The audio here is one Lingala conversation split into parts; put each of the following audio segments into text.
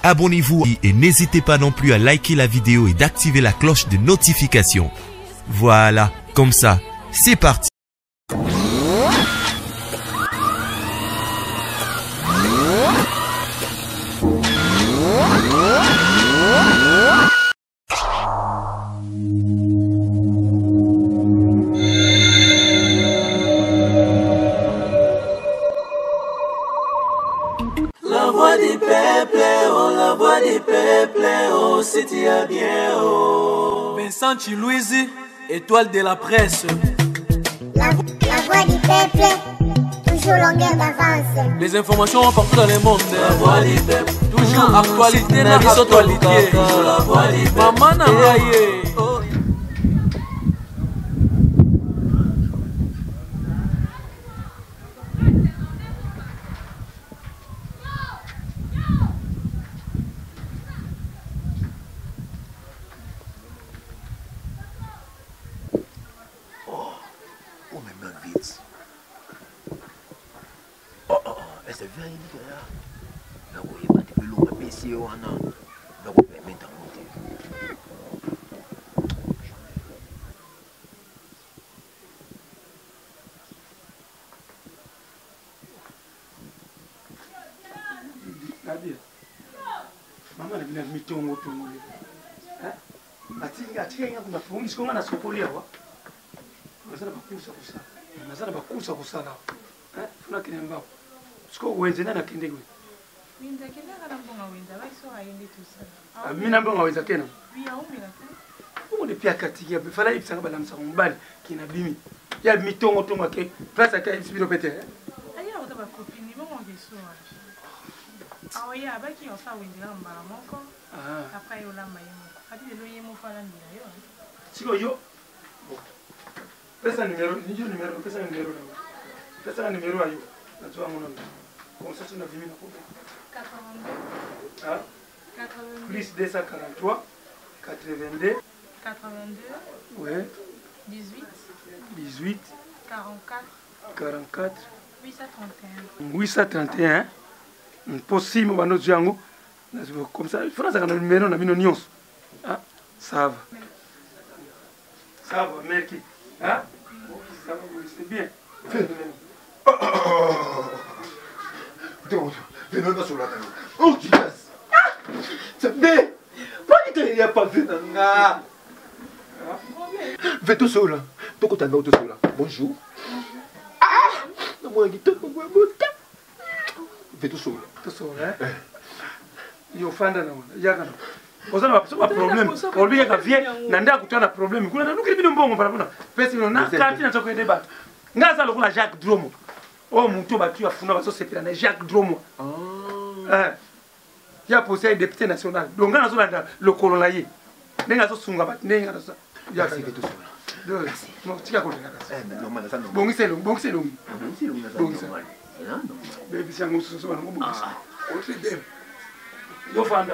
abonnez-vous et n'hésitez pas non plus à liker la vidéo et d'activer la cloche de notification. Voilà, comme ça, c'est parti. La voix du peuple, oh, la voix du peuple, oh, c'est bien, oh. Vincent Chilouise, étoile de la presse. La voix du peuple, toujours longueur d'avance. Les informations partout dans le monde. La voix du peuple, toujours actualité, la actualité. La voix du peuple, maman n'a pas yé. C'est vrai, il est là. Là, vous voyez, pas de l'eau, mais si on a, là, vous pouvez mettre en côté. Mama na bina mitongo tongo le. Atinga kuna fundi sikonga na sokolia wa. Mazana bakusa kusala. Funa kinemba. Siko wenze na kende gwe. Winza kenda kana mbonga winza baiso haendi tusala. Mina mbonga wenza kena. Bia umira tu. Uko ni pia kati ya fala ibisanga balamsa mbali kina bimi. Ya mitongo tongo ke. Place ka ibisibiro pete. Aya utaba kopini bongo ngeso. Aoya baki on sa winza mbala moko. Après yo la mayemo. Ati de lo yemo fala ndira yo. Siko yo. Pesa numero, pesa numero. Pesa numero ayo. Najua mwana. Comme ça, tu n'as vu 82. Ah? 82. Plus 243, 82. 82. Ouais. 18. 18. 44. 44. 831. 831. Possible, on va nous dire comme ça. Il faut que nous numéro, on a mis Ah, ça va. Ça va, merci. Ah? Ça va, c'est bien. Venons dans ce lac. Oh, Jesus! C'est bien! Pourquoi il n'y a pas vu? Fais tout seul. Tout côté tout seul. Bonjour. Ah! Fais tout seul. Tout seul, hein? Il faut faire ça. Parce que pas problème. Pour lui, il y a bien. Nanda a un problème. Il y a un bon problème. Parce que nous avons un débat. Nous avons un Jacques Dromo. Oh, mon tour battu à Funa, c'est Jacques Dromo. Il y a posé un député national. Donc, nous avons le colonel. Nous avons Sungabat. Nous avons fait tout ça. Non, tu as compris. Bon, c'est long. Bon, c'est long. Bon, c'est long. Baby, c'est un mot sur le mot. On se dit. Yo fanda.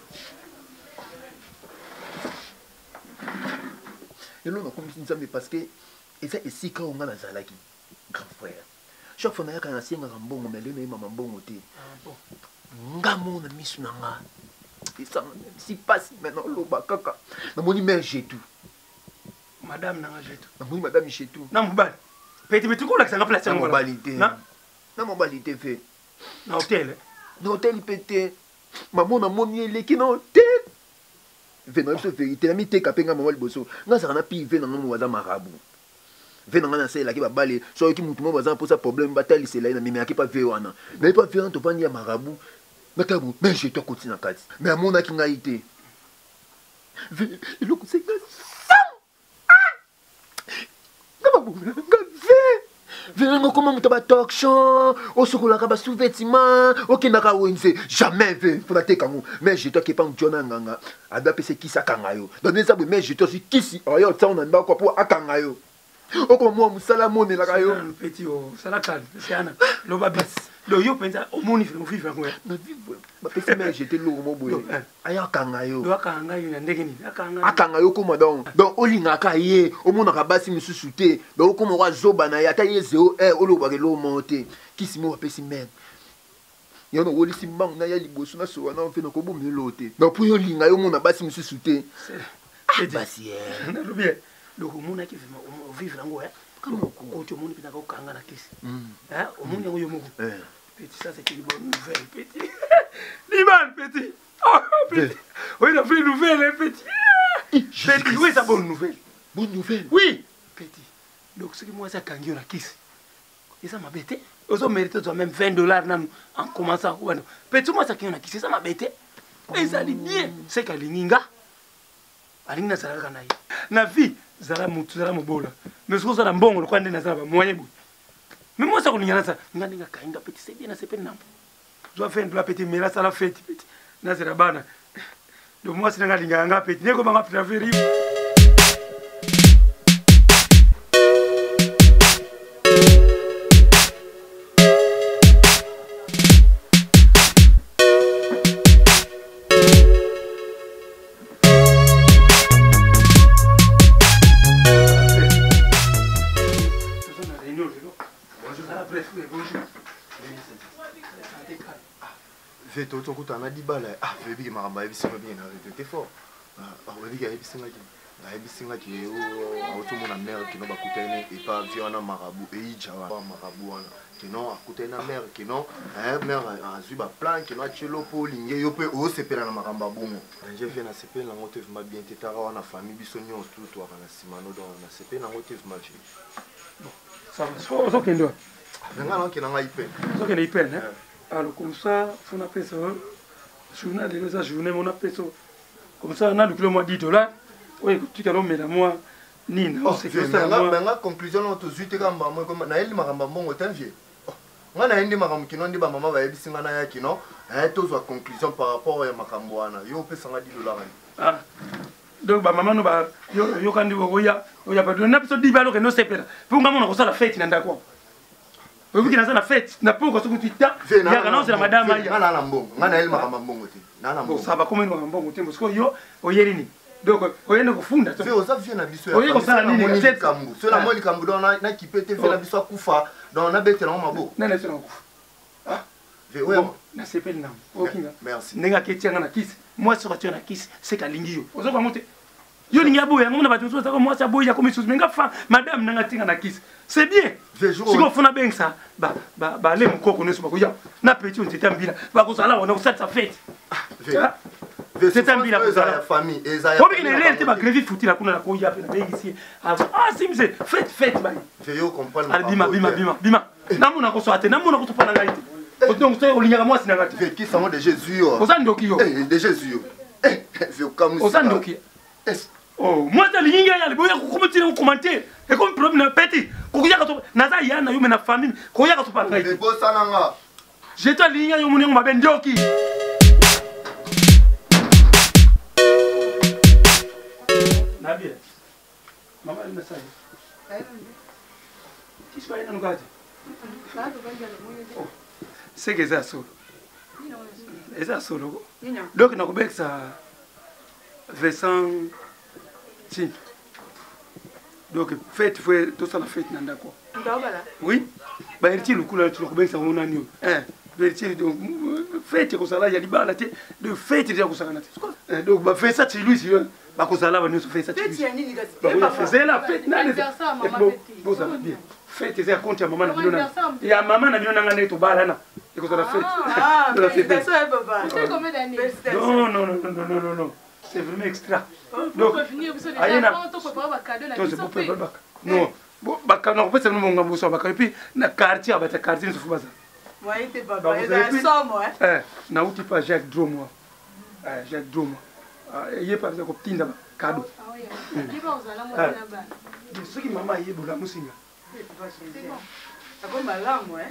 Et nous, comme ça, parce que c'est ici quand on a la zalaki, grand frère. Chaque fois qu'on a un signe, on a un bon, mais le même bon côté. Ngamon a mis sur la si passe maintenant, l'eau, kaka. Mon image, j'ai tout. Madame n'a pas tout. Mon madame, j'ai tout. Non, mon bal. Petit, mais tu connais que ça n'a pas la mobilité. Non, mobilité fait. Non, hôtel. Non, hôtel pété. Maman n'a mon yé qui n'a hôtel. Venons sur vérité, la mité capenga maman le bosso. Nga ça na pi venons nous waza marabout. Venons na c'est là qui va baler, soit qui mutu mo waza pour ça problème bataille c'est là na mais qui pas ver wana. Mais pas ver to pandi ya marabout. Mais tabu, mais je te continue kati. Mais à mon aki nga ité. Le coup c'est ça. Nga ba nga venons comment tu vas talk show, au secours la sous-vêtement, ok naka wenze, jamais vu pour la tekango. Mais je toi qui pas John nganga, ada pese kisa kangayo. Dans les abos mais je toi si kisi, ayo ça on a pas quoi pour akangayo. Oko moi musala mone la kayo. Petit o, ça la calme, c'est ana. Lo babis. Lo yo pensa o moni fait vivre quoi. Na vivre. Ma pese mais j'étais lourd mo boye. Aya kangayo. Lo akangayo na ndenge ni. Akangayo ko madon. Donc olinga ka ye, o mona ka basi misusu te. Donc ko mo wa zoba na ya ta ye 0 olo ba ke lo monter. Kisi mo pese men. yo no woli simbang na ya liboso na so na mfe na ko bomelo te na po yo linga yo mona basi misusu te basi na bien donc mona ki vivre ngo comme ko to mona pita ko kanga na kisi au monde yo moko petit ça c'est une bonne nouvelle petit Liban petit oh petit oui il a fait une nouvelle petit petit oui c'est bonne nouvelle oui petit donc ce que moi ça kangi na kisi et ça m'a bêté aux hommes méritent même $20 en commençant petit moi ça kangi na kisi ça m'a bêté et ça dit bien c'est kalinga alinga ça kana na vie zala mutu zala mobola mais ce que ça na mbongo kwa ndena zala ba moyen bout mais moi ça ko nyana ça ngani kainga petit c'est bien na c'est pas nampo je vais faire une petite mais là ça la fête petit na zera bana donc moi c'est ngalinga nga petit ne ko banga pita veri Veto ton kuta na dibala ah vebi maramba ebisinga bien na veto fort ah vebi ebisinga ki o automona mère qui no ba kutene et pas viona marabout et ijawa marabout wana kino akutena mère kino mère azui ba plan kino achelo po linge yo pe o sepela na maramba bongo nje vient na sepela na ngote vma bien tetara wana famille biso nyo tout to na simano don na sepela na ngote vma vie bon ça va so kendo nga non kina ngai pe so kendo ipen hein. Alors comme ça, on appelle ça journal de nos journée, on appelle ça comme ça, on a le $10. Oui, tu as l'homme moi ni c'est que ça la conclusion on te zuite kamba moi comme na eli makamba mbongo tanvier. Nga na indi makambo kino ndi ba mama ba yebisinga na ya kino, to zo conclusion par rapport ya makambo wana. Yo pesa nga $10. Ah. Donc ba mama no ba yo kandi oya pas de na peso $10 que no sepela. Pour nga mona ko sala fête na ndako. Oui, qui na fête, na pour que tu t'as. Il y a quand c'est la madame aïe. Na na mbongo, na elle makamba mbongo te. Na na mbongo. Ça va comme une mbongo te parce que yo oyelini. Donc oyende ko funda. Fait oza vient na biso ya. Oye ko sala nini cette kambu. Cela moi li kambu don na kipete fait na biso kufa. Donc na bete na mabo. Na sala kufa. Ah. Ve ouais. Na sepel nam. Okinga. Merci. Nenga ketianga na kiss. Moi sur tu na kiss, c'est kalingi yo. Ozo ko monter. Yo linga boya ngona ba tuso ça moi ça boya comme chose menga fa madame nanga tinga na kiss. C'est bien. Si on fait bien ça, les mokoko ne sont pas là. Na petit on t'était ambila. Ba ko sala on a ça fête. C'est ambila pour ça famille. Ko bi ne lente ba grevi futi la kuna la ko ya pe na ici. Ah si mais fête bani. Yo comprendre. Bima. Na mona ko so ate, na mona ko to pana ngaite. Donc c'est au lignga moi sinanga te. Qui sont de Jésus. Ko sa ndoki yo. De Jésus. Ve comme ça. Ko sa ndoki. Oh, moi ça linga ya boya ko commenter et comme problème petit ko ya ka naza yana yo na famille ko ya ka to panga de bossa nanga je te linga yo munengo mabe ndoki na bien mama ina sai qui soit ina ngati c'est que ça solo eza solo donc na ko beksa Vincent si. Donc, fête, tout ça la fête nanda quoi. Oui. Bah, il le coup là, tu le connais ça on a niou. Donc, fête comme ça là, il y a des balles de fête déjà comme ça là. Donc, bah, fête ça tu lui si bah comme ça là, nous fait ça tu lui. Bah, on a fait la fête là. Bon, ça va bien. Fête c'est à compte à maman na binona. Il y a maman na binona ngane to bala na. Et comme ça la fête. Ah, c'est ça papa. Tu sais combien d'années? Non. C'est vraiment extra. Donc, finir ça déjà quand on prépare un cadeau là. Non. Bon, non, peut-être nous on va ça et puis na quartier ba ta quartier ne se fout pas ça. Moi était papa, il a ça moi. Na uti pas Jacques Dromo. Jacques Dromo. Il est pas ça ko tinda cadeau. Ah oui. Il va aux ala moi là-bas. Ce qui maman y est boula musinga. C'est bon. Ah bon malade moi.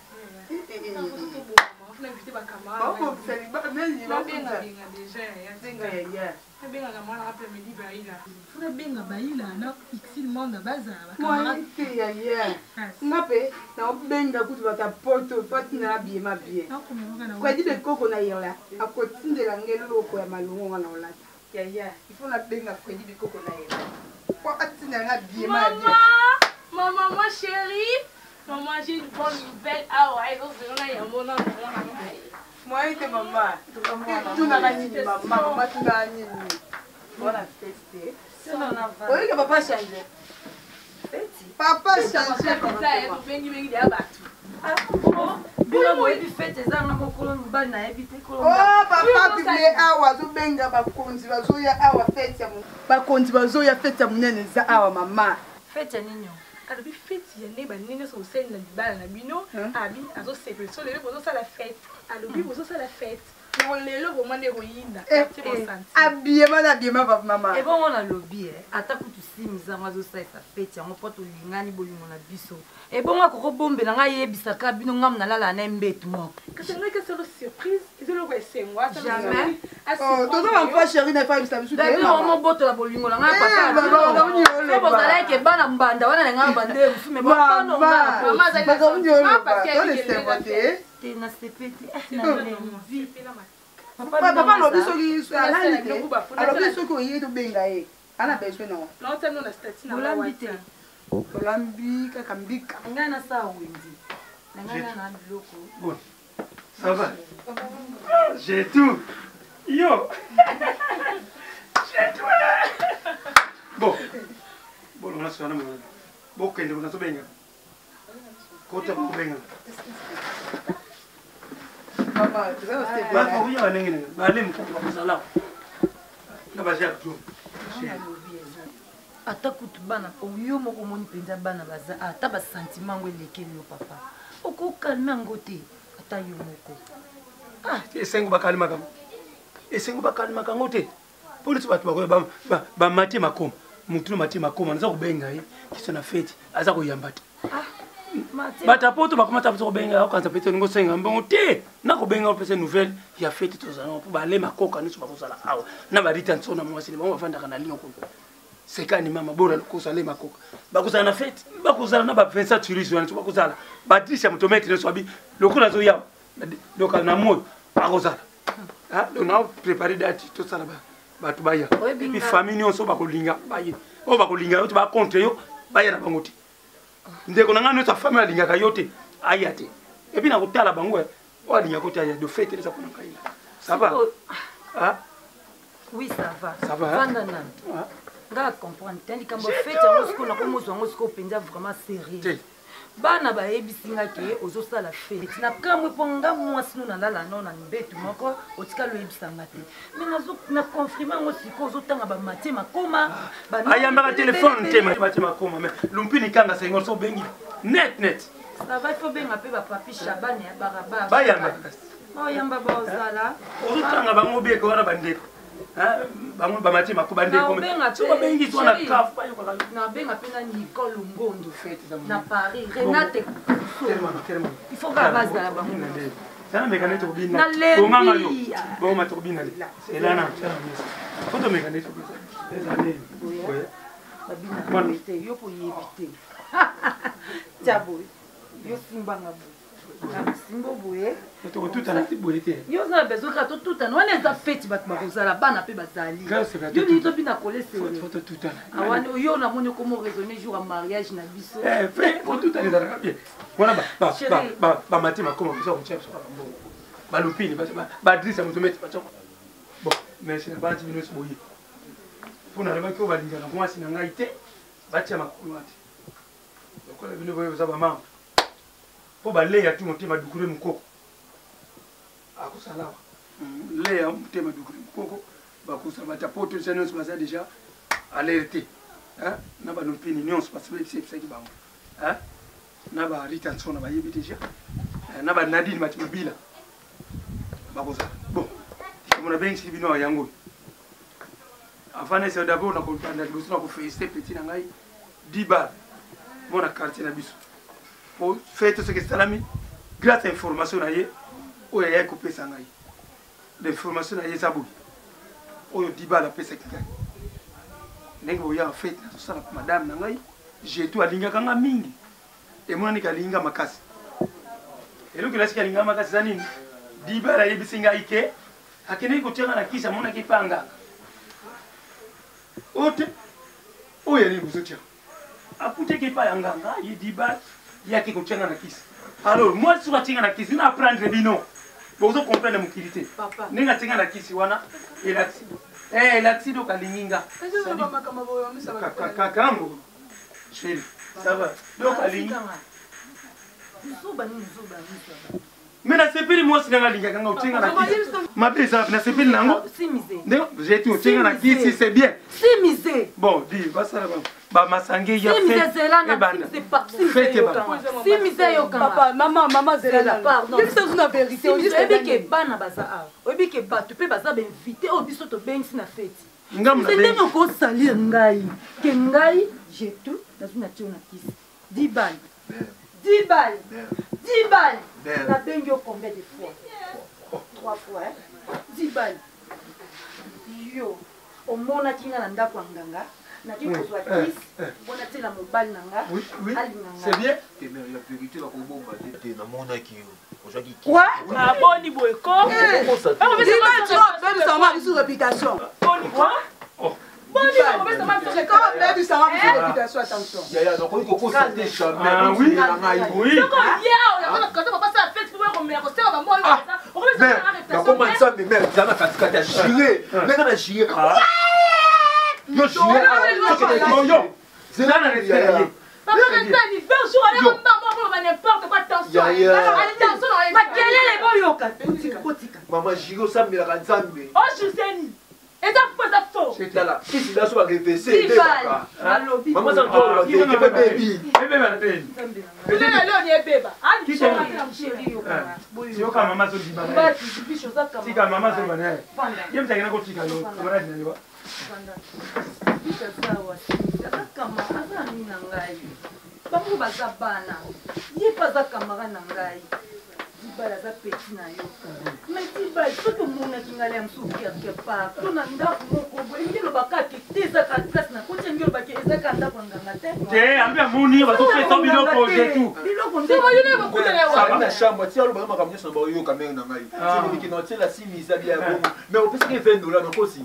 On a invité ma camarade. Bon, c'est mais il va bien déjà. Il bien la moi après-midi baïla. Faut bien baïla na pixil monde baza. Moi c'est hier. Ngape na benga kutu bata poto pati na bien ma bien. Kwa dit de koko na yola. Akotindela ngelo ko ya malungu na ola. Ya il faut la benga kwa dit de koko na yola. Kwa atina na bien ma bien. Maman chérie. Maman, j'ai une bonne nouvelle. Ah ouais, il y a mon nom. Moi, il était maman. Tout n'a pas ni maman. Maman, tout n'a ni. Voilà, fête. Oui, que papa change. Papa change comme ça. Oh, papa, bibé awa zo benga bakonzi bazoya awa fête ya bakonzi bazoya fête ya munene za awa mama. Fête ya nini? Alors bi fête ya ne ba nini so sel na dibala na bino abi azo sepe so lelo bozo sala fête. Alors bi bozo sala fête. Pour lelo bo mane royinda. C'est bon senti. Habillement maman. Et bon on a lobby ata kutu simiza mazo sa fête ya mopoto lingani bolingo na biso. Et bon akoko bombe na ngai yebisaka bino ngam na lala na mbetu moko. C'est vrai que c'est une surprise. Ils ont le c'est moi jamais. Oh, tout ça va chérie na femme ça me soutient. D'accord, mon boto la bolingo na ngai papa. C'est bon ça que bana mbanda wana na ngai bande musume bon non maman ça parce que t'es na sepeti na vie. Papa no biso ki ala alors biso ko yé to benga e. Ana besoin non. Non, c'est non la statue na la wite. Olambi kaka mbika. Ngana sa wendi. Ngana na biloko. Bon. Ça va. J'ai tout. Yo. J'ai tout là. Bon. Bon, on a ça na mo. Bon, kende on a so benga. Kota mo benga. Papa, tu vas rester bien. Ba ko ya nengene. Ba lim ko ba sala. Na ba ja tu. Ata kutu bana oyo moko moni penza bana baza ata ba sentiment ngo lekeli yo papa oko kalma ngote ata yo moko esengo bakalima kango esengo bakalima kango te polisi batu bakoya ba mati makoma mutu mati makoma naza kubenga ye kiso na fete aza koyamba te bata poto bakomata bazo kubenga okanza pete ngo senga mbongo te na kubenga opese nouvelle ya fete tozana po ba le makoka niso bakozala awa na barita nsona mwasi ba bafanda kana lingo ko sekani mama bora kozala makoka bakozala na fete bakozala na ba 27 touristes wana bakozala batricia mutomete neso abi lokuna zo yawa loka na moyo bakozala donc na préparer date to sala ba to baya bi famille on so bakolinga baye o bakolinga yo to ba contre yo baya na bangote ndeko na ngano sa famille alinga ka yote ayate et puis na kotala bango o alinga ko taya de fete les apona kaila ça va oui ça va ça va vandana nga comprendre tandi kambo fete yango siko na komozo yango siko penza vraiment sérieux bana ba ebisinga ke ozo sala fete na kamwe ponga mwasi no na lala no na mbetu moko otika lo ebisanga te mais nazo na confirmer ngo siko ozo tanga ba mate makoma ba ayamba téléphone te mate makoma mais lumpini kanga sengo so bengi net ça va faut benga pe ba papi Shabani ya baraba ba yamba oh yamba ba ozala ozo tanga bango beko wana bandeko bango ba mate makoba ndeko so ba bengi so na kaf pa yo na benga pe na Nicole Ngondo fete na Paris Renate tellement il faut que base la bango sana mekane to bina nganga yo bo ma to bina le elana foto mekane to bina ezale oya babina te yo po yebite tabo yo simbanga bo simbo boye to tout na tibolite yo za bezo ka to tout na wana za fete bat bakozala bana pe bazali yo ni to bina kolese foto tout na awani yo na moni comment raisonner jour à mariage na biso fait pour tout aller dans bien voilà ba matima comme ça on tient sur la bombe ba lupini ba drissa mo to mettre pas bon mais c'est pas 10 minutes boye pour na ba ko ba linga na kwa sina ngai te ba tia makulu ati donc la bino boye za ba mama po ba leya tu motema dukure mukoko akusalawa leya motema dukure mukoko bakusa batapoto senos basa déjà alerté hein na ba lupini nyons parce que c'est qui bango hein na ba Rita Nsona ba yebi déjà na ba Nadine Matimabila bakoza bon comme on a bien si bino yango avant c'est d'abord na comprendre que nous na ko féliciter petit na ngai 10 bar mon quartier na biso pour faire tout ce que salami grâce à information na ye o ya coupé sa ngai l'information na ye sabu o 10 bar la pesa kika ndenge bo ya fait na sala madame na ngai j'ai tout alinga kanga mingi et moi ni kalinga makasi et donc là c'est kalinga makasi za nini 10 bar ya bisinga ike akene ko tenga na kisa mona kipanga ote o ya ni buzotia akute kipa yanganga yi 10 bar yaki kotianga na kisi alors moi soki atinga na kisi na apprendre bino bozo comprendre mokilité ndenge atinga na kisi wana elakisi do kalinginga kakambo chéri ça va do kalingi mais nasepeli mwasi nanga alingaka nga otinga na kisi mabe eza nasepeli nango jeti otinga na kisi c'est bien bon di basala bamasange ya papa mama zelana vérité oyebike bana baza awa oyebike bato mpe baza bainvité oyo biso tobengisi na feti ndenge okosalir ngai ke ngai jetu nazwi na tio na kisi 10 balles nabengi yo combien de fois 3 fois 10 balles yo omonaki nga na ndako ya nganga naki kozwa kisi mpona tela mobali na nga alinganga quoi aboni boyeko bebisama biso réputation Maman Giro Samira Nzambe. Oh Juseni. Et ça faut ça faux. C'est là. Qui là soit réveillé. Maman ça toi baby. Bébé la peine. Bébé là ni bébé. Ah qui chéri yo. Yo kama mama so diba. Tika mama so bana. Yem tagina ko tika yo. Bana dina yo. kama aza nini na ngai bango baza bana ye mpe aza kamara na ngai dibala aza peti na yo mai dibala soki omonaki ngai ya mosusu quelque part to na ndako moko boye ngi elobaka ke te ezaka place na koti ngi elobaki ezaka ndako ya nganga te ambi amoni bazofesa biloko jetu na chambre tia oloba makambo nyonso baoyoka menge na ngai soki na otiela simisa bia ya bongo mais opesaki $20 nakosi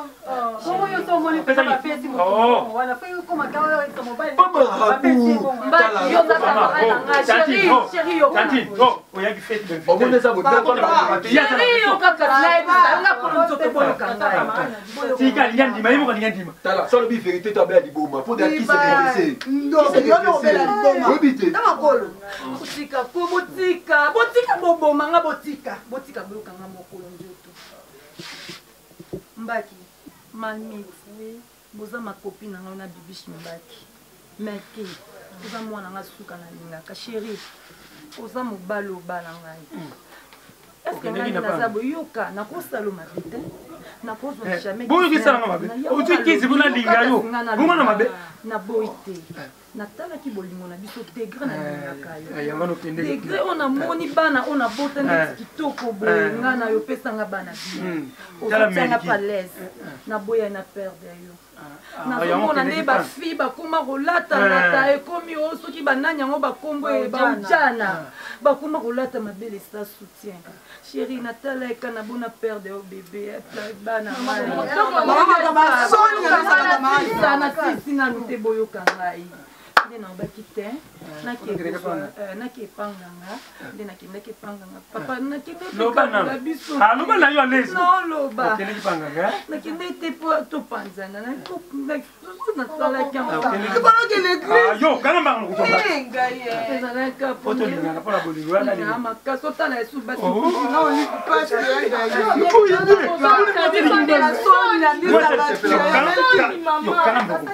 Mbaki Malmix, boza ma copine nga na bibishi mbaki. Meki, boza mwana nga suka na lingaka chérie. Boza mobalo bala ngai. Est-ce que nga na zabo yoka na ko saloma bite? Na ko zo jamais. Boyo ki salama mabe. O tu kizi buna linga yo. Bunga na mabe. Na boite. Natala ki bolingo na biso degré na lingaka yo. Ayanga no kende. Degré ona moni bana ona bota na kitoko boye nga na yo pesa nga bana bi. Ozanga pas l'aise. Na boya na perdre yo. Na nde ba fi ba kuma rolata lata ekomi o soki banani yango ba kombo e ba ujana. Ba kuma rolata mabele sa soutien. Chérie Natala e kana bona perdre o bébé bana mama. Mama sonia na sina nute boyo kangai. Na bakite na ke panganga ndena ke panganga papa na ke loba na biso loba na yo les no loba ke panganga na ke ndete po to panzana na ko na sala kama yo kana mbango ko toba ezala ka poto linga na pola bolingo na linga makaso tala esu basi na oni pas yo kana mbango